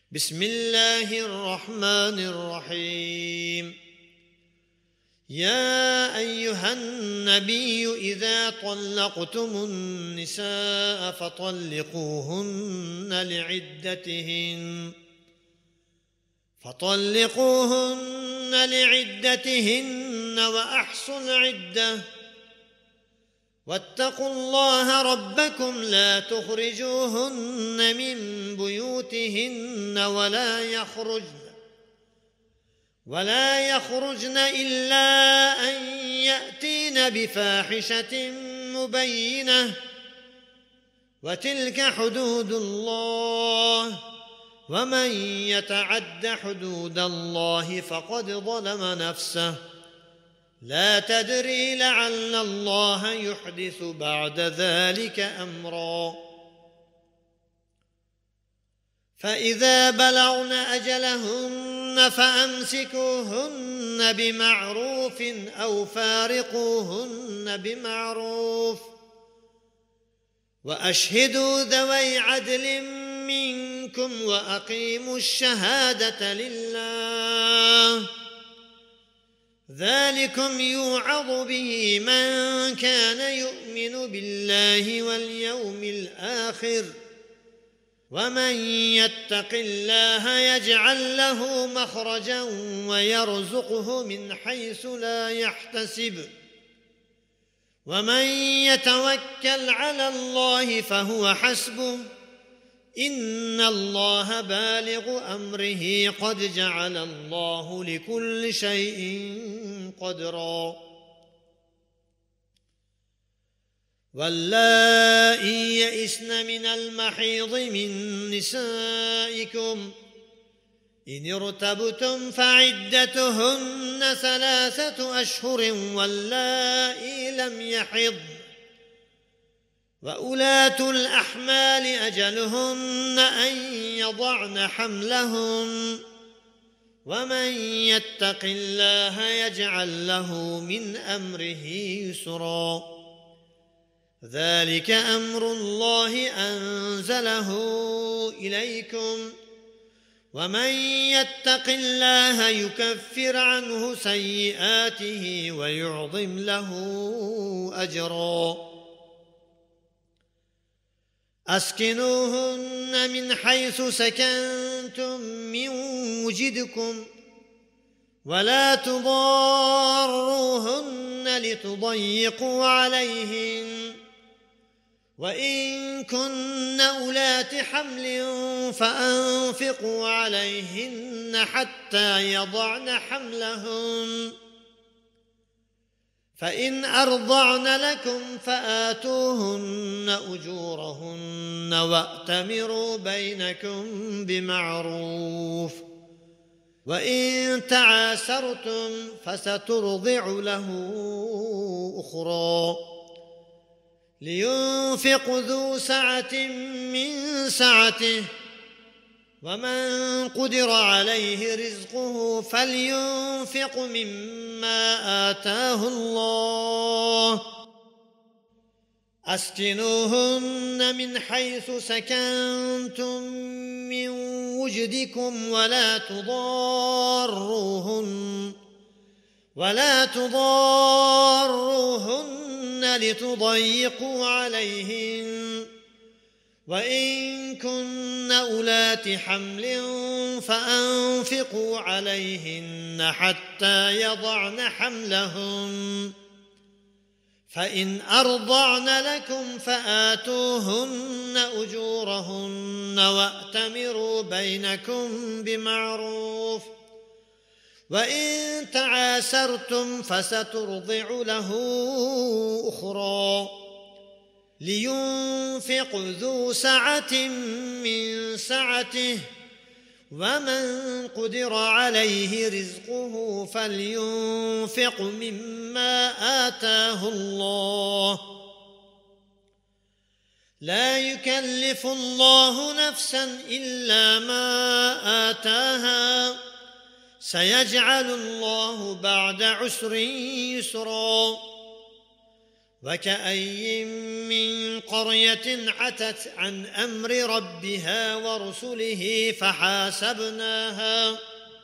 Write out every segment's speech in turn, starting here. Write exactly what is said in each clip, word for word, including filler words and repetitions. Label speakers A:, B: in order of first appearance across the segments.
A: بسم الله الرحمن الرحيم. يا أيها النبي إذا طلقتم النساء فطلقوهن لعدتهن فطلقوهن لعدتهن وأحصوا العدة واتقوا الله ربكم لا تخرجوهن من بيوتهن ولا يخرجن ولا يخرجن إلا أن يأتين بفاحشة مبينة وتلك حدود الله ومن يتعد حدود الله فقد ظلم نفسه لا تدري لعل الله يحدث بعد ذلك أمرا. فإذا بلغن أجلهن فأمسكوهن بمعروف أو فارقوهن بمعروف وأشهدوا ذوي عدل منكم وأقيموا الشهادة لله ذلكم يوعظ به من كان يؤمن بالله واليوم الآخر ومن يتق الله يجعل له مخرجا ويرزقه من حيث لا يحتسب ومن يتوكل على الله فهو حسبه إن الله بالغ أمره قد جعل الله لكل شيء قدرا. واللائي يئسن من المحيض من نسائكم إن ارتبتم فعدتهن ثلاثة أشهر واللائي لم يحضن وأولاة الأحمال أجلهن أن يضعن حملهن ومن يتق الله يجعل له من أمره يسرا ذلك أمر الله أنزله إليكم ومن يتق الله يكفر عنه سيئاته ويعظم له أجرا. أسكنوهن من حيث سكنتم من وجدكم ولا تضاروهن لتضيقوا عليهن وإن كن أولات حمل فأنفقوا عليهن حتى يضعن حملهن فإن أرضعن لكم فآتوهن أجورهن وأتمروا بينكم بمعروف وإن تعاسرتم فسترضع له أخرى لينفق ذو سعة من سعته ومن قدر عليه رزقه فلينفق مما آتاه الله أسكنوهن من حيث سكنتم من وجدكم ولا تضاروهن ولا تضاروهن لتضيقوا عليهن وإن كن أولات حمل فأنفقوا عليهن حتى يضعن حملهن فإن أرضعن لكم فآتوهن أجورهن وأتمروا بينكم بمعروف وإن تعاسرتم فسترضع له أخرى لينفق ذو سعة من سعته ومن قدر عليه رزقه فلينفق مما آتاه الله لا يكلف الله نفسا إلا ما آتاها سيجعل الله بعد عسر يسرا وكأي من قرية عتت عن أمر ربها ورسله فحاسبناها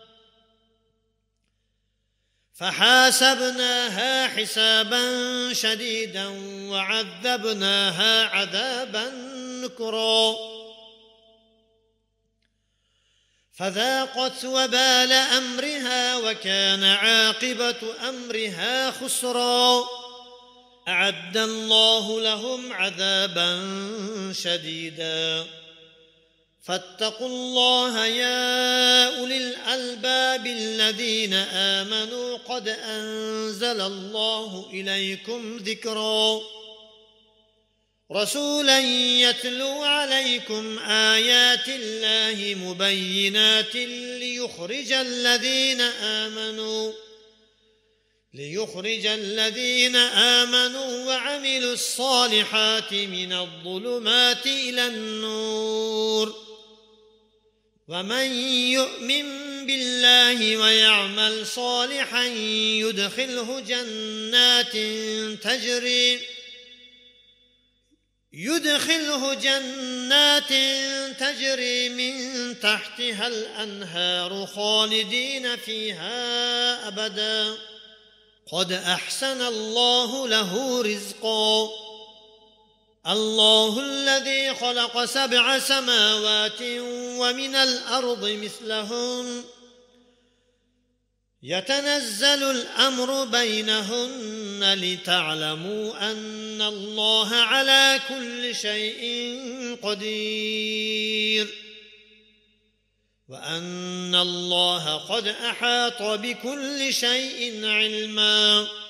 A: فحاسبناها حسابا شديدا وعذبناها عذابا نكرا فذاقت وبال أمرها وكان عاقبة أمرها خسرا أعد الله لهم عذابا شديدا فاتقوا الله يا أولي الألباب الذين آمنوا قد أنزل الله إليكم ذكرا رسولا يتلو عليكم آيات الله مبينات ليخرج الذين آمنوا ليخرج الذين آمنوا وعملوا الصالحات من الظلمات إلى النور ومن يؤمن بالله ويعمل صالحا يدخله جنات تجري يدخله جنات تجري من تحتها الأنهار خالدين فيها أبدا قد أحسن الله له رزقا الله الذي خلق سبع سماوات ومن الأرض مثلهن يتنزل الأمر بينهن لتعلموا أن الله على كل شيء قدير وأن الله قد أحاط بكل شيء علما